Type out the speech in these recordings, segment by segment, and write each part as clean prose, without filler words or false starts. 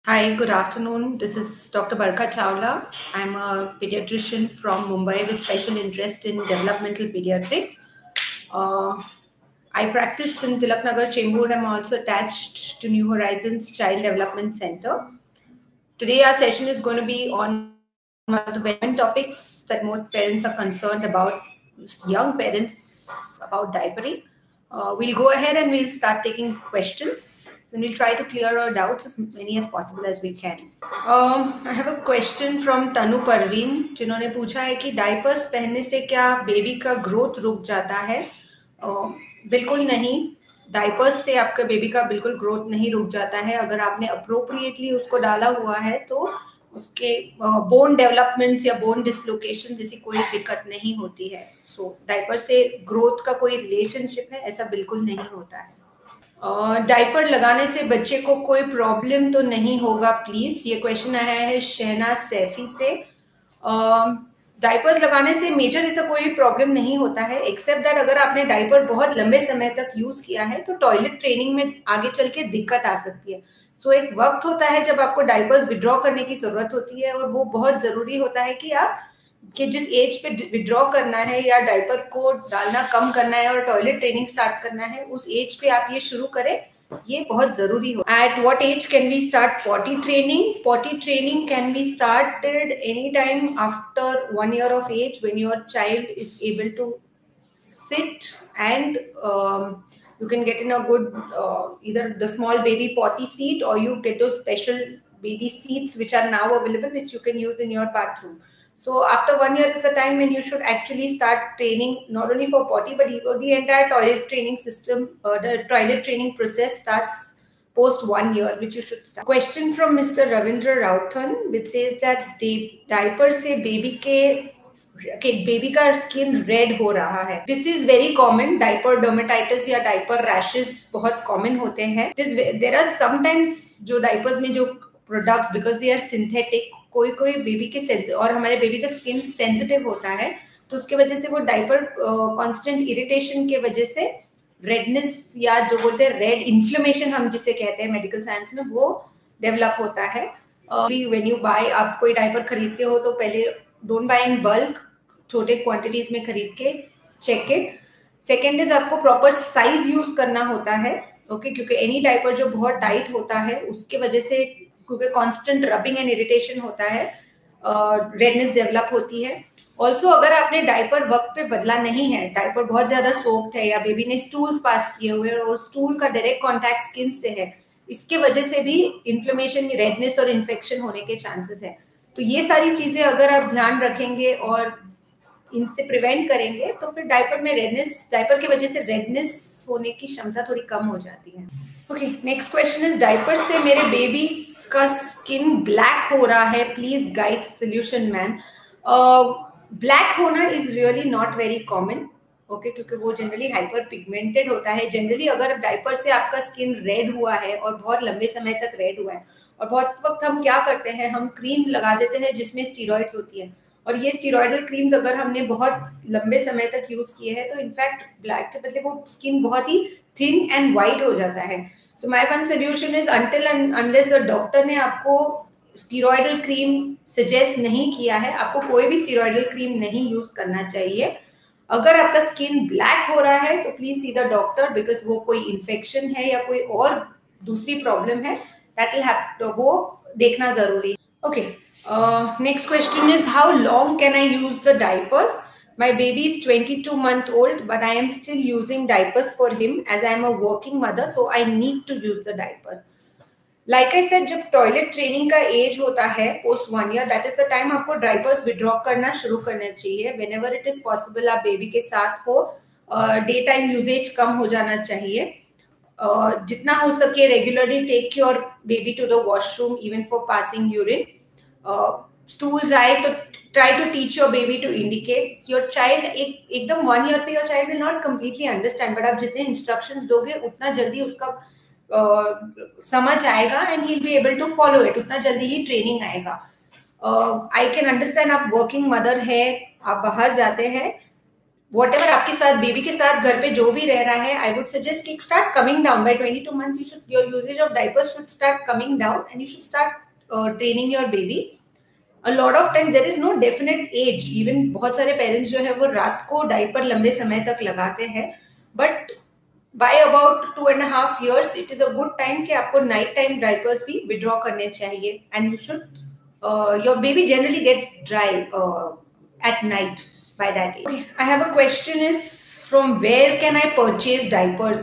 Hi, good afternoon. This is Dr. Barkha Chawla. I'm a pediatrician from Mumbai with special interest in developmental pediatrics. Uh, I practice in Tilaknagar, Chembur. I'm also attached to New Horizons Child Development Center. Today, our session is going to be on one of the relevant topics that most parents are concerned about, young parents, about diapering. We'll go ahead and we'll start taking questions and we'll try to clear our doubts as many as possible as we can. I have a question from तनु परवीन जिन्होंने पूछा है कि diapers पहनने से क्या baby का growth रुक जाता है? बिल्कुल नहीं, डायपर्स से आपका बेबी का बिल्कुल ग्रोथ नहीं रुक जाता है। अगर आपने अप्रोप्रिएटली उसको डाला हुआ है तो उसके बोन डेवलपमेंट या बोन डिसलोकेशन जैसी कोई दिक्कत नहीं होती है। सो डायपर से ग्रोथ का कोई रिलेशनशिप है ऐसा बिल्कुल नहीं होता है। डायपर लगाने से बच्चे को कोई प्रॉब्लम तो नहीं होगा प्लीज? ये क्वेश्चन आया है शहनाज सैफी से। डायपर्स लगाने से मेजर ऐसा कोई प्रॉब्लम नहीं होता है, एक्सेप्ट दैट अगर आपने डायपर बहुत लंबे समय तक यूज किया है तो टॉयलेट ट्रेनिंग में आगे चल के दिक्कत आ सकती है। सो एक वक्त होता है जब आपको डायपर्स विड्रॉ करने की जरूरत होती है और वो बहुत जरूरी होता है कि आप कि जिस एज पे विड्रॉ करना है या डायपर को डालना कम करना है और टॉयलेट ट्रेनिंग स्टार्ट करना है, उस एज पे आप ये शुरू करें, ये बहुत जरूरी हो। At what age can we start potty training? Potty training can be started any time after 1 year of age when your child is able to sit and you can get in a good either the small baby potty seat or you get those special baby seats which are now available which you can use in your bathroom. So after 1 year is the time when you should actually start training not only for potty but even the entire toilet training system. The toilet training process starts post 1 year which you should start. Question from Mr. Ravindra Rauthan which says that the diaper से baby का skin red हो रहा है। This is very common. Diaper dermatitis या diaper rashes बहुत common होते हैं। There are sometimes जो डायपर्स में जो products because they are synthetic, कोई बेबी के और हमारे बेबी का स्किन सेंसिटिव होता है तो उसके वजह से वो डायपर कांस्टेंट इरिटेशन के वजह से रेडनेस या जो बोलते हैं रेड इन्फ्लेमेशन हम जिसे कहते हैं मेडिकल साइंस में, वो डेवलप होता है। व्हेन यू बाय, आप कोई डायपर खरीदते हो तो पहले डोंट बाय इन बल्क, छोटे क्वांटिटीज में खरीद के चेक इट। सेकेंड इज आपको प्रॉपर साइज यूज करना होता है, ओके क्योंकि एनी डायपर जो बहुत टाइट होता है उसके वजह से क्योंकि कांस्टेंट रबिंग एंड इरिटेशन होता है, रेडनेस डेवलप होती है। ऑल्सो अगर आपने डायपर वक्त पे बदला नहीं है, डायपर बहुत ज्यादा सोक्ड है या बेबी ने स्टूल्स पास किए हुए हैं और स्टूल का डायरेक्ट कॉन्टैक्ट स्किन से है, इसके वजह से भी इन्फ्लेमेशन, रेडनेस और इन्फेक्शन होने के चांसेस है। तो ये सारी चीजें अगर आप ध्यान रखेंगे और इनसे प्रिवेंट करेंगे तो फिर डायपर में रेडनेस, डायपर की वजह से रेडनेस होने की क्षमता थोड़ी कम हो जाती है। Okay, next question is diaper से मेरे बेबी का स्किन ब्लैक हो रहा है, please guide solution man. Black होना is really not very common, okay क्योंकि वो जनरली हाइपर पिगमेंटेड होता है। जनरली अगर डायपर से आपका स्किन रेड हुआ है और बहुत लंबे समय तक रेड हुआ है और बहुत वक्त हम क्या करते हैं, हम क्रीम्स लगा देते हैं जिसमें स्टीरॉइड्स होती है और ये स्टीरॉयडल क्रीम्स अगर हमने बहुत लंबे समय तक यूज किए हैं तो इनफैक्ट ब्लैक के बदले वो स्किन बहुत ही थिन एंड वाइट हो जाता है। So my one solution is until and unless the doctor ने आपको स्टीरॉयडल क्रीम सजेस्ट नहीं किया है, आपको कोई भी स्टीरॉयडल क्रीम नहीं यूज करना चाहिए। अगर आपका स्किन ब्लैक हो रहा है तो please see the doctor because वो कोई इन्फेक्शन है या कोई और दूसरी प्रॉब्लम है, दैट विल हैव तो वो देखना जरूरी है। Okay, next question is how long can I use the diapers? My baby is 22-month old but I am still using diapers for him as I am a working mother, so I need to use the diapers. Like I said, जब toilet training का age होता है post 1 year, that is the time आपको diapers withdraw करना शुरू करना चाहिए। Whenever it is possible आप बेबी के साथ हो, डे टाइम यूजेज कम हो जाना चाहिए। जितना हो सके regularly take your baby to the washroom even for passing urine. Stools आए तो try to teach your baby to indicate your child. एकदम 1 year पे your child will not completely understand, but आप जितने इंस्ट्रक्शंस दोगे उतना जल्दी उसका समझ आएगा and he will be able to follow it, उतना जल्दी ही ट्रेनिंग आएगा। आई कैन अंडरस्टैंड आप वर्किंग मदर है, आप बाहर जाते हैं, whatever आपके साथ बेबी के साथ घर पे जो भी रह रहा है, I would suggest कि start coming down by 22 months. Your usage of diapers should start coming down, and you should start training your baby. A lot of times there is no definite age. Even बहुत सारे parents जो है वो रात को diaper लंबे समय तक लगाते हैं, but by about 2.5 years it is a good time कि आपको नाइट टाइम डायपर्स भी विड्रॉ करने चाहिए, and you should your baby generally gets dry at night by that age. Okay, I have a question is from where can I purchase diapers?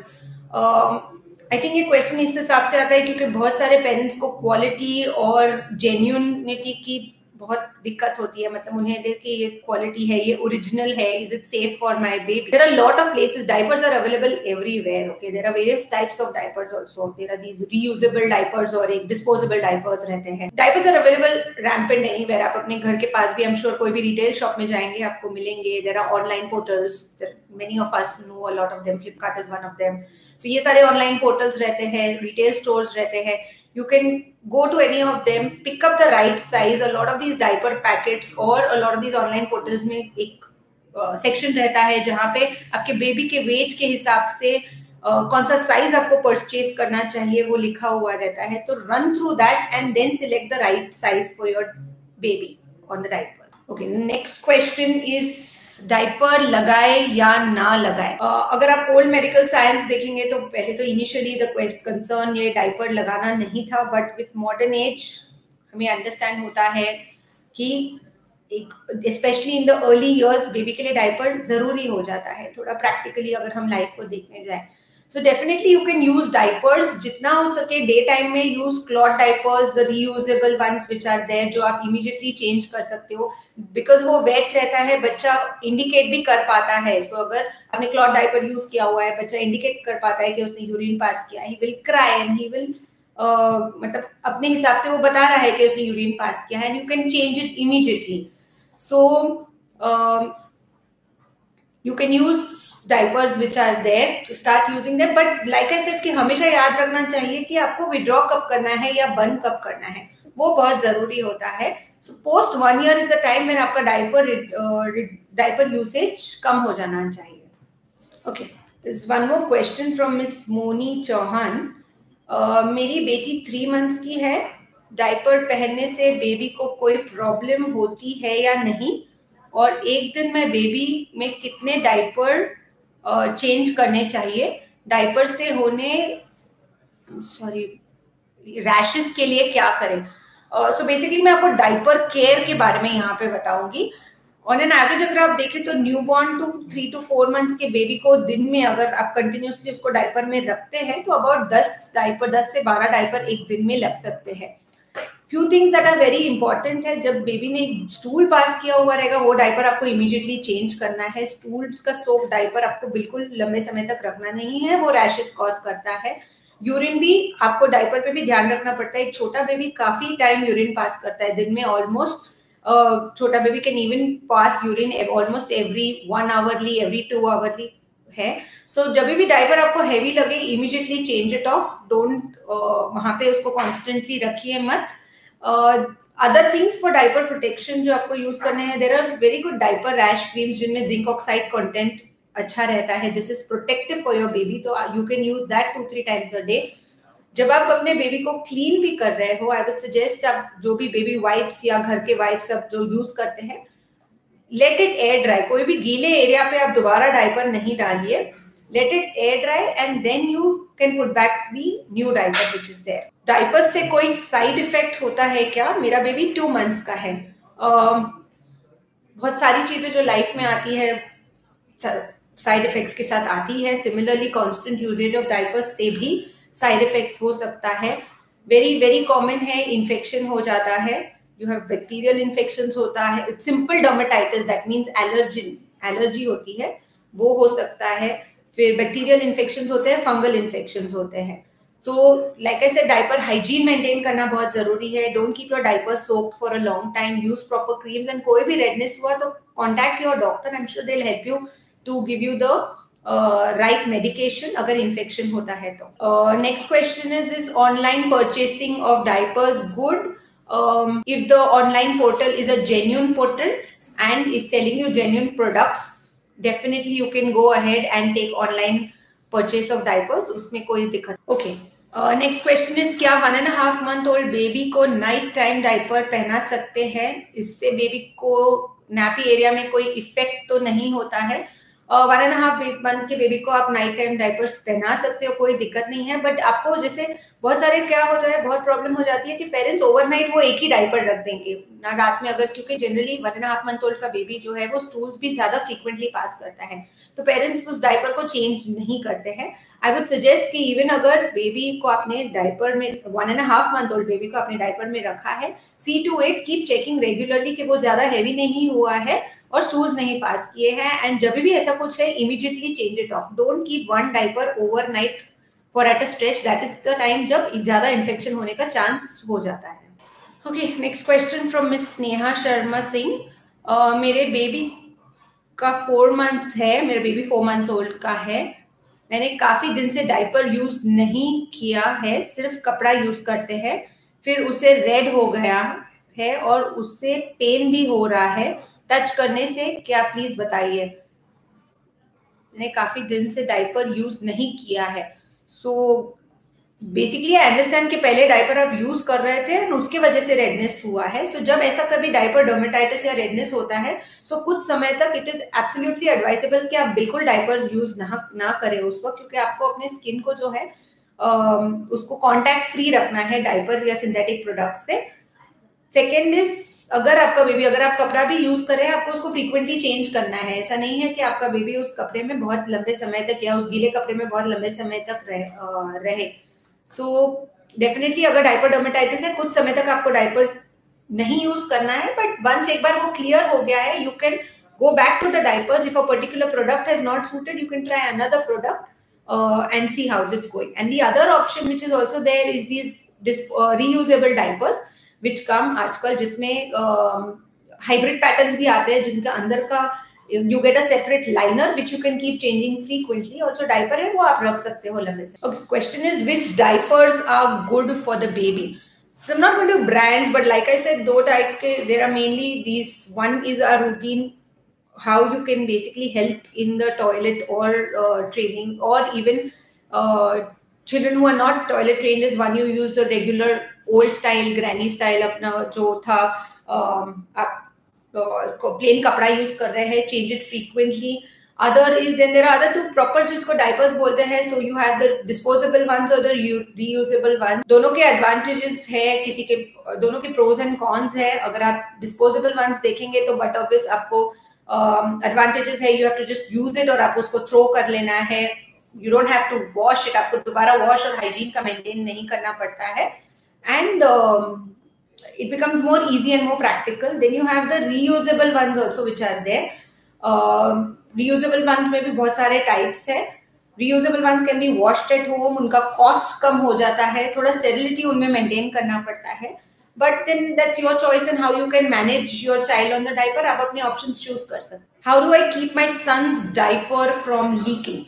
I think ये question इस हिसाब से आता है क्योंकि बहुत सारे पेरेंट्स को क्वालिटी और जेन्युइनिटी की बहुत दिक्कत होती है, मतलब उन्हें कि ये क्वालिटी है, ये ओरिजिनल है, is it safe for my baby. There are lot of places, diapers are available everywhere. Okay, there are various types of diapers also. There are these reusable diapers और एक डिस्पोजेबल डायपर्स रहते हैं. Diapers are available rampant anywhere. आप अपने घर के पास भी, आई am sure कोई भी रिटेल शॉप में जाएंगे आपको मिलेंगे. There are online portals, many of us know a lot of them. Flipkart is one of them. So ये सारे ऑनलाइन पोर्टल्स रहते हैं, रिटेल स्टोर्स रहते हैं. You can go to any of them, pick up the right size. A lot of these diaper packets or a lot of these online portals में एक section रहता है जहाँ पे आपके बेबी के वेट के हिसाब से कौन सा साइज आपको परचेज करना चाहिए वो लिखा हुआ रहता है. तो run through that and then select the right size for your baby on the diaper. Okay, next question is diaper लगाए या ना लगाए. अगर आप ओल्ड मेडिकल साइंस देखेंगे तो पहले तो इनिशियली द कंसर्न ये डायपर लगाना नहीं था, बट विथ मॉडर्न एज हमें अंडरस्टैंड होता है कि एक specially in the early years baby के लिए डायपर जरूरी हो जाता है थोड़ा प्रैक्टिकली अगर हम लाइफ को देखने जाए. So definitely you can use diapers जितना हो सके डे टाइम में. Use cloth diapers, the reusable ones which are there, जो आप इमीडिएटली चेंज कर सकते हो बिकॉज वो वेट रहता है. बच्चा इंडिकेट भी कर पाता है. सो अगर आपने क्लॉथ डायपर यूज किया हुआ है, बच्चा इंडिकेट कर पाता है कि उसने यूरिन पास किया. He will cry and he will मतलब अपने हिसाब से वो बता रहा है कि उसने यूरिन पास किया है, and you can change it immediately. So you can use diapers which are there to start using them, but like I said कि हमेशा याद रखना चाहिए कि आपको विड्रॉ कब करना है या बंद कब करना है, वो बहुत जरूरी होता है. So post 1 year is the time when आपका डायपर यूसेज कम हो जाना चाहिए. Okay, this one more question from miss Moni Chauhan. मेरी बेटी 3 months की है. डायपर पहनने से बेबी को कोई प्रॉब्लम होती है या नहीं, और एक दिन में बेबी में कितने डायपर चेंज करने चाहिए? डायपर से होने रैशेस के लिए क्या करें? सो बेसिकली मैं आपको डायपर केयर के बारे में यहाँ पे बताऊंगी. ऑन एन एवरेज अगर आप देखें तो न्यूबॉर्न टू 3 to 4 months के बेबी को दिन में अगर आप कंटिन्यूसली उसको डायपर में रखते हैं तो अबाउट 10 से 12 डायपर एक दिन में लग सकते हैं. Few things that are very important है. जब बेबी ने स्टूल पास किया हुआ रहेगा वो डायपर आपको इमीडिएटली चेंज करना है. स्टूल का सोप डायपर आपको बिल्कुल लंबे समय तक रखना नहीं है, वो रैशेस कॉज करता है. यूरिन भी आपको डायपर पे भी ध्यान रखना पड़ता है. एक छोटा बेबी काफी टाइम यूरिन पास करता है दिन में. ऑलमोस्ट छोटा baby can even pass urine almost every 1 hourly, every 2 hourly है. सो जब भी डायपर आपको हैवी लगे immediately change it off. Don't वहां पे उसको कॉन्स्टेंटली रखिए मत. Other things for diaper protection जो आपको यूज करने हैं, there are very good diaper rash creams जिनमें जिंक ऑक्साइड कंटेंट अच्छा रहता है. This is protective for your baby, तो you can use that 2-3 times a day. जब आप अपने बेबी को क्लीन भी कर रहे हो, आई वुड सजेस्ट आप जो भी बेबी वाइप्स या घर के वाइप्स आप जो यूज करते हैं, लेट इट एयर ड्राई. कोई भी गीले एरिया पे आप दोबारा डायपर नहीं डालिए. Let it air dry and then you can put back the new diaper which is there. Diapers से कोई साइड इफेक्ट होता है क्या? मेरा बेबी 2 months का है. बहुत सारी चीजें जो लाइफ में आती है साइड इफेक्ट्स के साथ आती है. Similarly constant usage of diapers से भी साइड इफेक्ट्स हो सकता है. वेरी वेरी कॉमन है, इन्फेक्शन हो जाता है. यू हैव बैक्टीरियल इन्फेक्शंस होता है. Simple dermatitis that means allergy होती है, वो हो सकता है. फिर बैक्टीरियल इन्फेक्शंस होते हैं, फंगल इन्फेक्शंस होते हैं. So like I said, diaper hygiene maintain करना बहुत जरूरी है. Don't keep your diaper soaked for a long time. Use proper creams, and कोई भी रेडनेस हुआ तो contact your doctor. I am sure they will help you to give you the right medication अगर infection होता है तो. Next question is online purchasing of diapers good if the online portal is a genuine portal and is selling you genuine products, definitely you can go ahead and take online purchase of diapers, उसमें कोई दिक्कत. Okay. Next question is, क्या 1.5 month old baby को night time diaper पहना सकते हैं? इससे baby को नैपी एरिया में कोई इफेक्ट तो नहीं होता है? 1.5 मंथ के बेबी को आप नाइट टाइम डाइपर्स पहना सकते हो, कोई दिक्कत नहीं है. बट आपको जैसे बहुत सारे क्या होता है, बहुत प्रॉब्लम हो जाती है कि पेरेंट्स ओवरनाइट वो एक ही डाइपर रख देंगे ना रात में, अगर क्योंकि जनरली 1.5 मंथ ओल्ड का बेबी जो है वो स्टूल्स भी ज्यादा फ्रीक्वेंटली पास करता है, तो पेरेंट्स उस डाइपर को चेंज नहीं करते हैं. आई वुड सजेस्ट कि इवन अगर बेबी को आपने डाइपर में 1.5 मंथ ओल्ड बेबी को अपने डाइपर में रखा है, see to it, keep checking regularly कि वो ज्यादा हैवी नहीं हुआ है और स्टूल्स नहीं पास किए हैं. एंड जब भी ऐसा कुछ है, immediately change it off. Don't keep one diaper overnight for at a stretch. That is the time जब ज्यादा इन्फेक्शन होने का चांस हो जाता है. Okay, next question from miss Sneha Sharma Singh. मेरे बेबी का 4 मंथ्स है, मेरा बेबी 4 मंथ्स ओल्ड का है. मैंने काफी दिन से डाइपर यूज नहीं किया है, सिर्फ कपड़ा यूज करते हैं. फिर उसे रेड हो गया है और उससे पेन भी हो रहा है टच करने से, क्या प्लीज बताइए. मैंने काफी दिन से डाइपर यूज नहीं किया है. सो बेसिकली आई अंडरस्टैंड कि पहले डाइपर आप यूज कर रहे थे और उसके वजह से रेडनेस हुआ है. सो जब ऐसा कभी डाइपर डर्मेटाइटिस या रेडनेस होता है, सो कुछ समय तक इट इज एब्सोल्युटली एडवाइसेबल कि आप बिल्कुल डाइपर्स यूज ना करें उस वक्त, क्योंकि आपको अपने स्किन को जो है उसको कॉन्टैक्ट फ्री रखना है डाइपर या सिंथेटिक प्रोडक्ट से. सेकेंड इज, अगर आपका बेबी, अगर आप कपड़ा भी यूज करें, आपको उसको फ्रीक्वेंटली चेंज करना है. ऐसा नहीं है कि आपका बेबी उस कपड़े में बहुत लंबे समय तक या उस गीले कपड़े में बहुत लंबे समय तक रहे. सो डेफिनेटली अगर डाइपर डर्मेटाइटिस है, कुछ समय तक आपको डाइपर नहीं यूज करना है. बट वंस एक बार वो क्लियर हो गया है, you can go back to the diapers. If a particular product has not suited, you can try another product and see how it's going. And the other option which is also there is these reusable diapers which come आजकल, जिसमें hybrid patterns भी आते हैं, जिनका अंदर का you get a separate liner which you can keep changing frequently. Also diaper है वो आप रख सकते हो लंबे से. Okay, question is, which diapers are good for the baby? So I'm not going to brands, but like I said, though there are mainly these. One is a routine, how you can basically help in the toilet or training, or even children who are not toilet trained is one, you use the regular old style granny style अपना जो था, आप plane कपड़ा use कर रहे हैं, change it frequently. Other is, then there are other two proper जिसको diapers बोलते हैं. So you have the disposable ones और द रीयूजेबल वन. दोनों के एडवांटेजेस है, किसी के दोनों के प्रोज एंड कॉन्स है. अगर आप डिस्पोजेबल वंस देखेंगे तो बट ऑब्वियस आपको एडवांटेजेस है, you have to just use it और आप उसको थ्रो कर लेना है. You don't have to wash it, आपको दोबारा वॉश और हाइजीन का मेंटेन नहीं करना पड़ता है. And it becomes more easy and more practical. Then you have the reusable ones also which are there. Reusable ones में भी बहुत सारे types है. Reusable ones can be washed at home. उनका cost कम हो जाता है, थोड़ा sterility उनमें maintain करना पड़ता है. But then that's your choice and how you can manage your child on the diaper. आप अपने options choose कर सकते. How do I keep my son's diaper from leaking?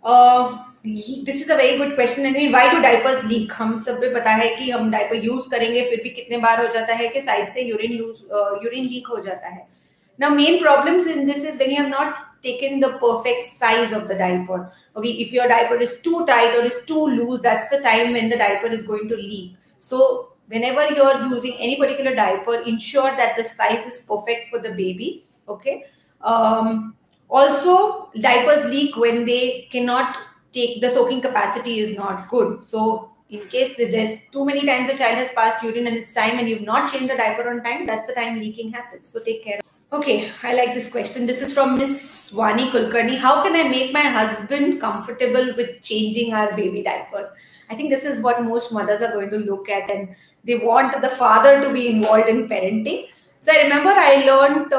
This is a very good question. I mean, why do diapers leak? हम सब भी पता है कि हम डाइपर यूज करेंगे, फिर भी कितने बार हो जाता है कि साइड से यूरिन लीक हो जाता है. Now main problems in this is when you have not taken the perfect size of the diaper. Okay, if your diaper is too tight or is too loose, that's the time when the diaper is going to leak. So whenever you're using any particular diaper, ensure that the size is perfect for the baby. Okay. Also, diapers leak when they cannot take, the soaking capacity is not good. So in case there's too many times the child has passed urine and it's time and you've not changed the diaper on time, that's the time leaking happens. So take care. Okay, I like this question. This is from Miss Swani Kulkarni. How can I make my husband comfortable with changing our baby diapers? I think this is what most mothers are going to look at, and they want the father to be involved in parenting. So I remember I learned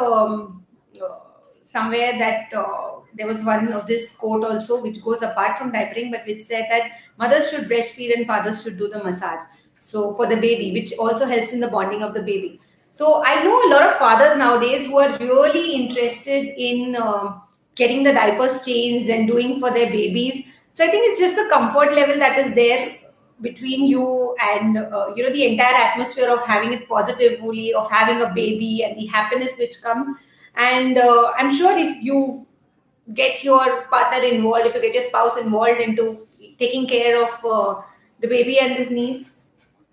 somewhere that there was one of this quote also which goes apart from diapering, but which said that mothers should breastfeed and fathers should do the massage, so for the baby, which also helps in the bonding of the baby. So I know a lot of fathers nowadays who are really interested in getting the diapers changed and doing for their babies. So I think it's just the comfort level that is there between you and the entire atmosphere of having it positively, of having a baby and the happiness which comes. And I'm sure if you get your partner involved, if you get your spouse involved into taking care of the baby and his needs,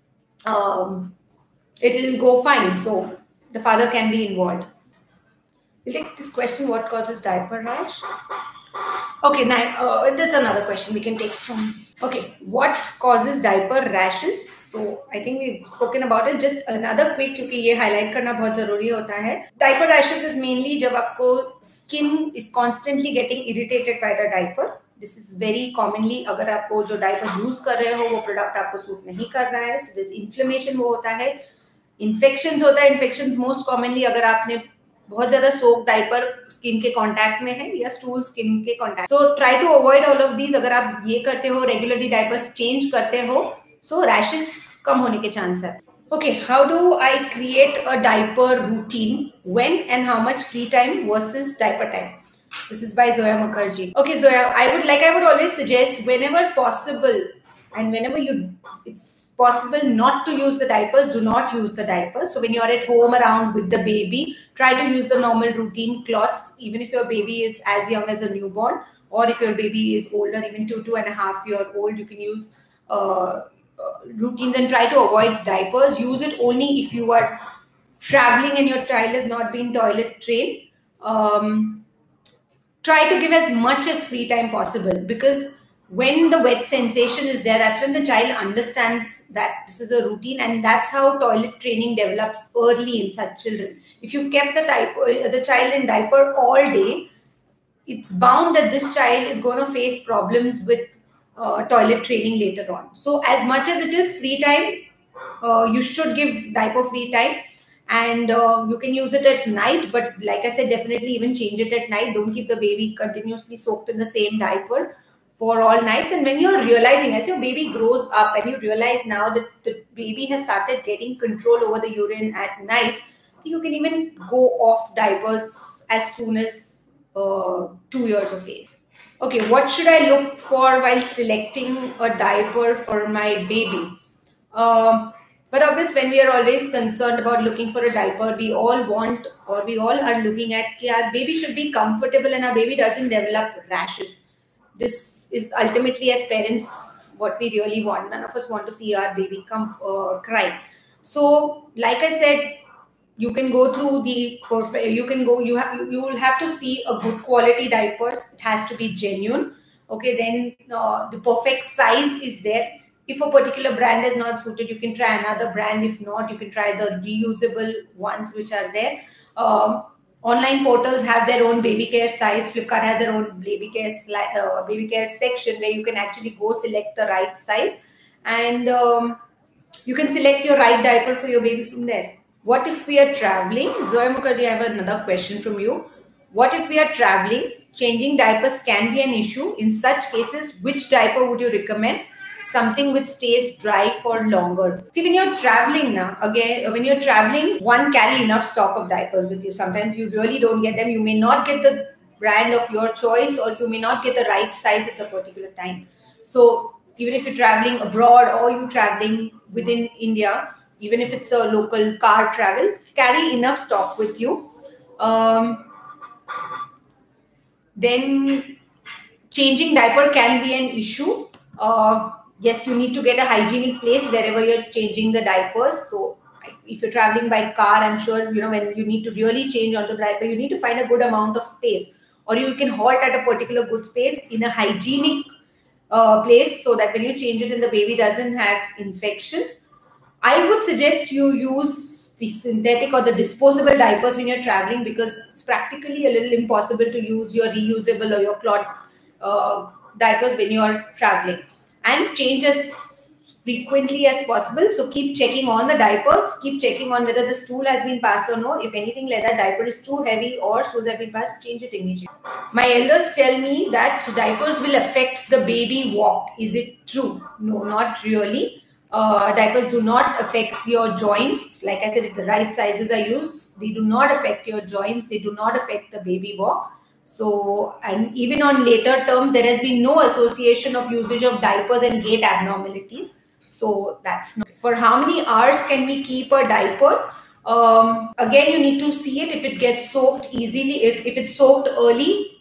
it will go fine. So the father can be involved. We'll take this question: what causes diaper rash? Okay, now that's another question we can take from. Okay, what causes diaper rashes? So I think we've spoken about it. Just another quick, क्योंकि ये highlight करना बहुत जरूरी होता है. Diaper rashes is mainly जब आपको skin is constantly getting irritated by the diaper. This is very commonly अगर आपको जो diaper use कर रहे हो वो product आपको suit नहीं कर रहा है. So there's inflammation वो होता है. Infections होता है. Infections most commonly अगर आपने बहुत ज्यादा सोक डाइपर स्किन के कांटेक्ट में है या स्टूल स्किन के contact. So try to avoid all of these. अगर आप ये करते हो, रेगुलरली डाइपर्स चेंज करते हो, सो रैशेस कम होने के चांस है. Okay, how do I create a diaper routine? When and how much free time versus diaper time? This is by Zoya Mukherjee. Okay, Zoya, I would always suggest whenever possible and whenever it's possible not to use the diapers, do not use the diapers. So when you're at home around with the baby, try to use the normal routine cloths, even if your baby is as young as a newborn, or if your baby is older, even 2.5 year old, you can use routines and try to avoid diapers. Use it only if you are traveling and your child has not been toilet trained. Try to give as much as free time possible, because when the wet sensation is there, that's when the child understands that this is a routine, and that's how toilet training develops early in such children. If you've kept the child in diaper all day, it's bound that this child is going to face problems with toilet training later on. So as much as it is free time, you should give diaper free time. And you can use it at night, but like I said, definitely even change it at night. Don't keep the baby continuously soaked in the same diaper for all nights. And when you're realizing, as your baby grows up and you realize now that the baby has started getting control over the urine at night, so you can even go off diapers as soon as 2 years of age. Okay, what should I look for while selecting a diaper for my baby? But obviously, when we are always concerned about looking for a diaper, we all want, or we all are looking at that our baby should be comfortable and our baby doesn't develop rashes. This is ultimately, as parents, what we really want. None of us want to see our baby cry. So, like I said, you can go through the perfect. You will have to see a good quality diapers. It has to be genuine. Okay, then the perfect size is there. If a particular brand is not suited, you can try another brand. If not, you can try the reusable ones which are there. Online portals have their own baby care sites. Flipkart has their own baby care section where you can actually go select the right size, and you can select your right diaper for your baby from there. What if we are traveling? Zoya Mukherjee, I have another question from you. What if we are traveling? Changing diapers can be an issue. In such cases, which diaper would you recommend? Something which stays dry for longer. See, when you're traveling now, again, when you're traveling, one, carry enough stock of diapers with you. Sometimes you really don't get them. You may not get the brand of your choice, or you may not get the right size at the particular time. So even if you're traveling abroad or you're traveling within India, even if it's a local car travel, carry enough stock with you. Then changing diaper can be an issue. Yes, you need to get a hygienic place wherever you're changing the diapers. So if you're traveling by car, I'm sure, when you need to really change onto the diaper, you need to find a good amount of space, or you can halt at a particular good space in a hygienic place, so that when you change it and the baby doesn't have infections. I would suggest you use the synthetic or the disposable diapers when you're traveling, because it's practically a little impossible to use your reusable or your cloth diapers when you're traveling. And change as frequently as possible. So keep checking on the diapers, keep checking on whether the stool has been passed or no. If anything like that diaper is too heavy or stools have been passed, change it immediately. My elders tell me that diapers will affect the baby walk. Is it true? No, not really. Diapers do not affect your joints. Like I said, if the right sizes are used, they do not affect your joints. They do not affect the baby walk. So, and even on later term, there has been no association of usage of diapers and gait abnormalities. So that's not. For how many hours can we keep a diaper? Again, you need to see it if it gets soaked easily. If it's soaked early,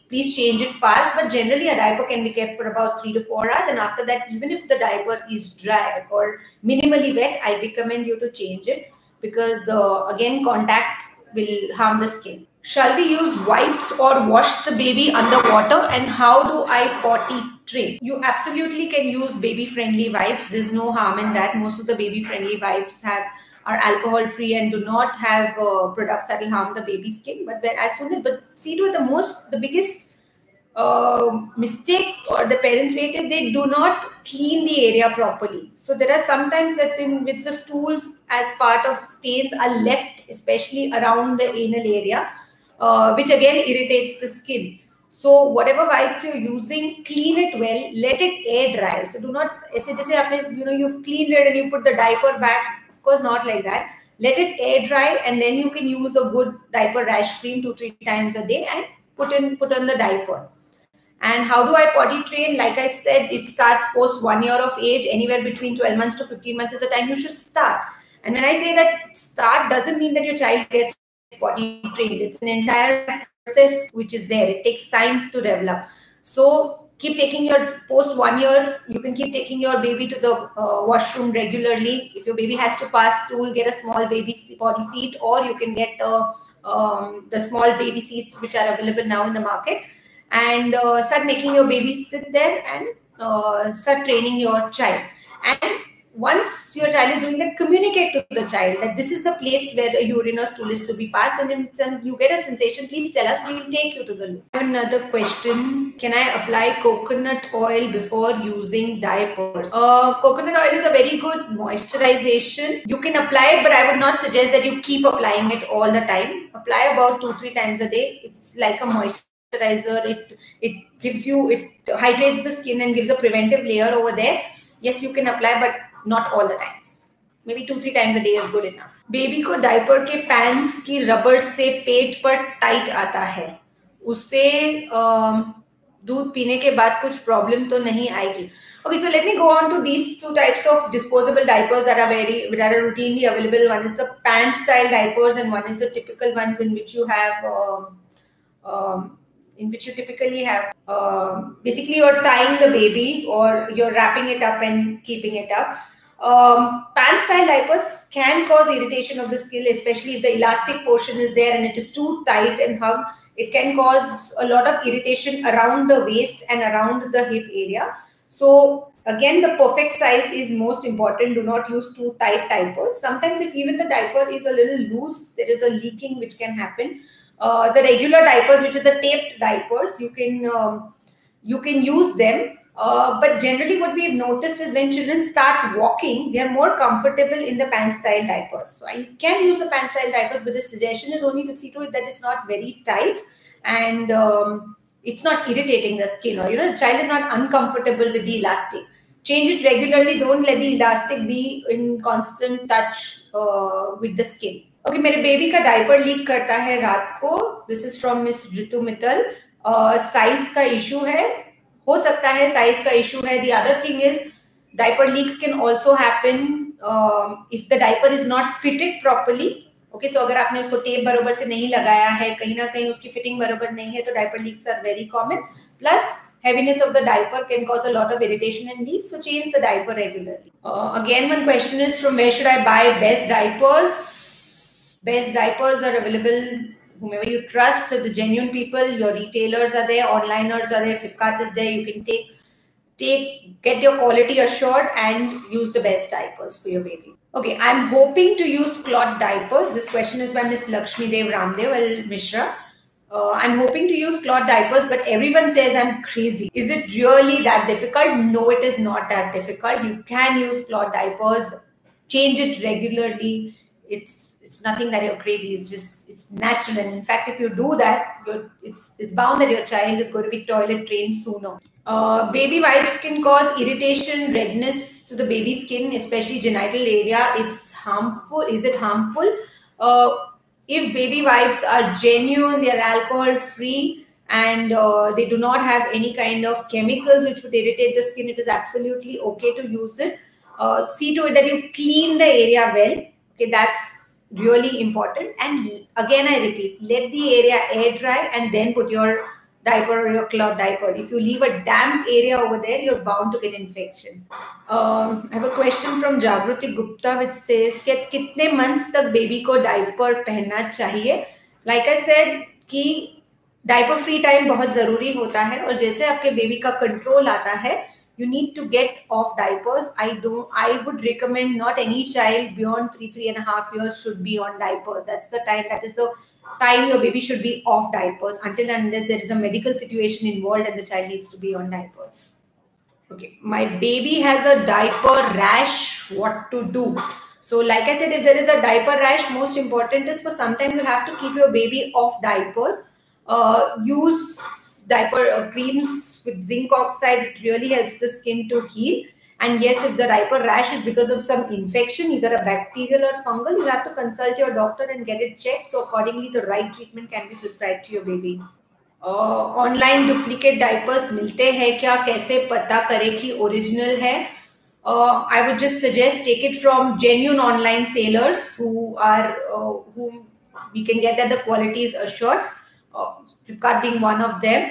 please change it fast. But generally a diaper can be kept for about 3 to 4 hours, and after that, even if the diaper is dry or minimally wet, I recommend you to change it, because again, contact will harm the skin. Shall we use wipes or wash the baby underwater, and how do I potty train? You absolutely can use baby friendly wipes. There's no harm in that. Most of the baby friendly wipes are alcohol free and do not have products that will harm the baby skin. But see to it, the biggest mistake or the parents make is they do not clean the area properly. So there are sometimes that in which the stools as part of stains are left, especially around the anal area, which again irritates the skin. So whatever wipes you're using, clean it well, let it air dry. So do not, you've cleaned it and you put the diaper back. Of course, not like that. Let it air dry, and then you can use a good diaper rash cream 2-3 times a day and put on the diaper. And how do I potty train? Like I said, it starts post 1 year of age. Anywhere between 12 months to 15 months is the time you should start. And when I say that start, doesn't mean that your child gets potty trained. It's an entire process which is there. It takes time to develop. So keep taking your post 1 year. You can keep taking your baby to the washroom regularly. If your baby has to pass stool, get a small baby potty seat, or you can get the small baby seats which are available now in the market, and start making your baby sit there and start training your child. And once your child is doing that, communicate to the child that this is the place where the urine or stool is to be passed, and then you get a sensation, please tell us, we will take you to the loo. I have another question. Can I apply coconut oil before using diapers? Coconut oil is a very good moisturization. You can apply it, but I would not suggest that you keep applying it all the time. Apply about 2-3 times a day. It's like a moisturizer. It hydrates the skin and gives a preventive layer over there. Yes, you can apply, but not all the times. Maybe 2-3 times a day is good enough. Baby को diaper के pants की rubber से पेट पर tight आता है, उससे दूध पीने के बाद कुछ प्रॉब्लम तो नहीं आएगी? Okay, so let me go on to these two types of disposable diapers that are routinely available. One is the pant style diapers, and one is the typical ones in which you typically have basically you're tying the baby or you're wrapping it up and keeping it up. Pant style diapers can cause irritation of the skin, especially if the elastic portion is there and it is too tight and hugged. It can cause a lot of irritation around the waist and around the hip area. So again, the perfect size is most important. Do not use too tight diapers. Sometimes if even the diaper is a little loose, there is a leaking which can happen. The regular diapers, which is the taped diapers, you can use them. But generally what we've noticed is when children start walking, they're more comfortable in the pant style diapers. So I can use the pant style diapers, but the suggestion is only to see to it that it's not very tight and it's not irritating the skin, or the child is not uncomfortable with the elastic. Change it regularly. Don't let the elastic be in constant touch with the skin. Okay, मेरे baby का diaper leak करता है रात को. This is from miss Ritu Mittal. Size का issue है, हो सकता है साइज का इशू है. The other thing is diaper leaks can also happen if the diaper is not fitted properly. Okay, so अगर आपने उसको टेप बराबर से नहीं लगाया है, कहीं ना कहीं उसकी फिटिंग बराबर नहीं है, तो diaper leaks are very common. Plus heaviness of the diaper can cause a lot of irritation and leaks, so change the diaper regularly. Again, one question is from where should I buy best diapers? Best diapers are available whomever you trust, so the genuine people. Your retailers are there, onliners are there, Flipkart is there. You can get your quality assured and use the best diapers for your baby. Okay, I'm hoping to use cloth diapers. This question is by Miss Lakshmi Dev Ramdev Mishra. I'm hoping to use cloth diapers, but everyone says I'm crazy. Is it really that difficult? No, it is not that difficult. You can use cloth diapers. Change it regularly. It's nothing that you're crazy. It's natural, and in fact, if you do that, it's bound that your child is going to be toilet trained sooner. Baby wipes can cause irritation, redness to the baby skin, especially genital area. It's harmful. Is it harmful? If baby wipes are genuine, they are alcohol free, and they do not have any kind of chemicals which would irritate the skin, it is absolutely okay to use it. See to it that you clean the area well. Okay, that's really important. And again, I repeat, let the area air dry and then put your diaper or your cloth diaper. If you leave a damp area over there, you're bound to get infection. I have a question from Jagruti Gupta which says कि कितने months तक baby को diaper पहनना चाहिए? Like I said कि diaper free time बहुत जरूरी होता है, और जैसे आपके baby का control आता है, you need to get off diapers. I would recommend not any child beyond 3.5 years should be on diapers. That's the time, that is the time your baby should be off diapers, until and unless there is a medical situation involved and the child needs to be on diapers. Okay, my baby has a diaper rash, what to do? So like I said, if there is a diaper rash, most important is for some time you'll have to keep your baby off diapers. Use diaper creams with zinc oxide. It really helps the skin to heal. And yes, if the diaper rash is because of some infection, either a bacterial or fungal, you'll have to consult your doctor and get it checked. So accordingly, the right treatment can be prescribed to your baby. Online duplicate diapers मिलते हैं क्या, कैसे पता करें कि original है? I would just suggest take it from genuine online sellers whom we can get that the quality is assured. Flipkart being one of them.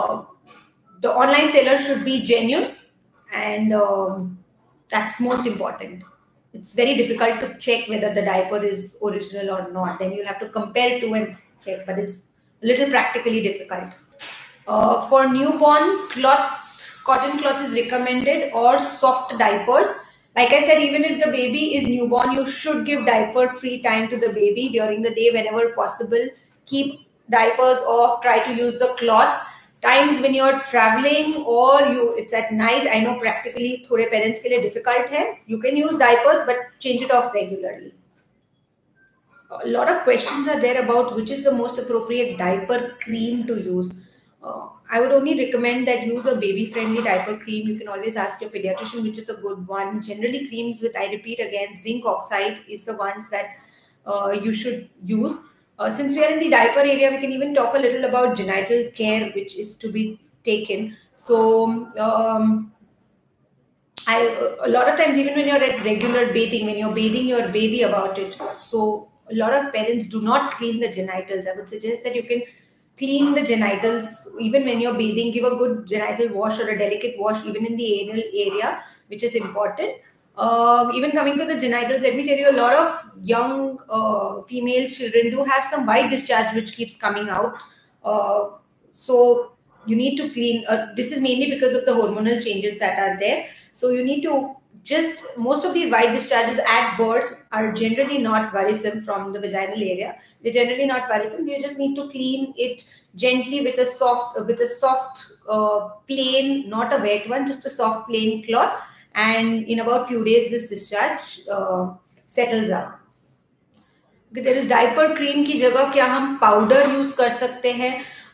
The online seller should be genuine, and that's most important. It's very difficult to check whether the diaper is original or not. Then you'll have to compare two and check, but it's a little practically difficult. For newborn, cotton cloth is recommended, or soft diapers. Like I said, even if the baby is newborn, you should give diaper free time to the baby during the day whenever possible. Keep diapers off, try to use the cloth. Times when you're traveling or it's at night, I know practically थोड़े parents के लिए difficult है. You can use diapers, but change it off regularly. A lot of questions are there about which is the most appropriate diaper cream to use. I would only recommend that use a baby-friendly diaper cream. You can always ask your pediatrician which is a good one. Generally, creams with, I repeat again, zinc oxide is the ones that you should use. Since we are in the diaper area, we can even talk a little about genital care, which is to be taken. So, a lot of times, even when you're at regular bathing, when you're bathing your baby about it, so a lot of parents do not clean the genitals. I would suggest that you can clean the genitals even when you're bathing. Give a good genital wash or a delicate wash even in the anal area, which is important. Even coming to the genitals, let me tell you, a lot of young female children do have some white discharge which keeps coming out. So you need to clean. This is mainly because of the hormonal changes that are there. So you need to most of these white discharges at birth are generally not worrisome from the vaginal area. They're generally not worrisome. You just need to clean it gently with a soft plain, not a wet one, just a soft plain cloth. And in about few days, this discharge settles out. Okay, there is diaper cream की जगह क्या हम powder use कर सकते हैं?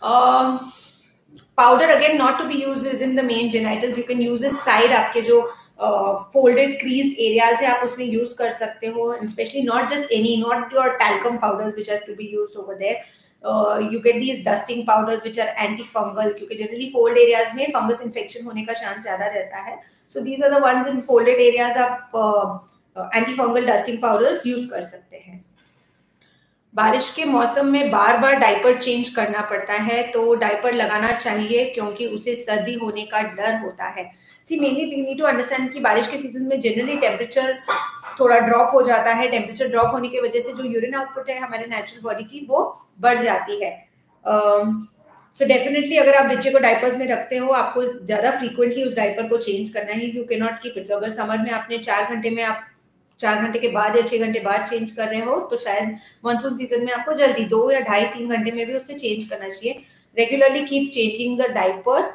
Powder again not to be used within the main genitals. You can use this side. आपके जो folded creased areas है, आप उसमें use कर सकते हो. And especially not just not your talcum powders which has to be used over there. You get these dusting powders which are antifungal, क्योंकि generally fold areas में fungus infection होने का chance ज़्यादा रहता है. So these are the ones in folded areas. आप antifungal dusting powders use कर सकते हैं. बारिश के मौसम में बार बार डायपर चेंज करना पड़ता है, तो डायपर लगाना चाहिए क्योंकि उसे सर्दी होने का डर होता है. See mainly we need to understand कि बारिश के सीजन में जनरली टेम्परेचर थोड़ा ड्रॉप हो जाता है. टेम्परेचर ड्रॉप होने की वजह से जो यूरिन आउटपुट है हमारे नेचुरल बॉडी की वो बढ़ जाती है. सो डेफिनेटली अगर आप बच्चे को डायपर्स में रखते हो, आपको ज़्यादा फ्रीक्वेंटली उस डायपर को चेंज करना है. You can not keep it. अगर समर में आपने 4 घंटे में आप 4 घंटे के बाद या 6 घंटे बाद चेंज कर रहे हो, तो शायद मानसून सीजन में आपको जल्दी 2 या 2.5-3 घंटे में भी उसे चेंज करना चाहिए. Regularly keep changing the diaper.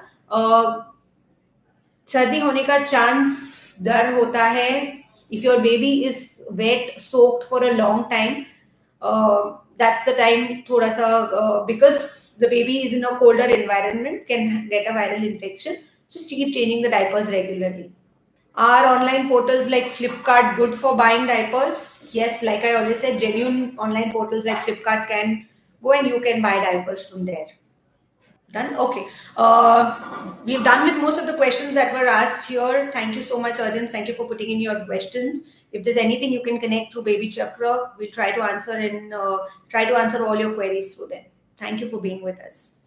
सर्दी होने का चांस डर होता है. If your baby is wet soaked for a long time, that's the time थोड़ा सा, because the baby is in a colder environment, can get a viral infection. Just keep changing the diapers regularly. Are online portals like Flipkart good for buying diapers? Yes, like I always said, genuine online portals like Flipkart can go and you can buy diapers from there. Done? Okay. We've done with most of the questions that were asked here. Thank you so much, audience. Thank you for putting in your questions. If there's anything you can connect through BabyChakra, we'll try to answer all your queries through them. Thank you for being with us.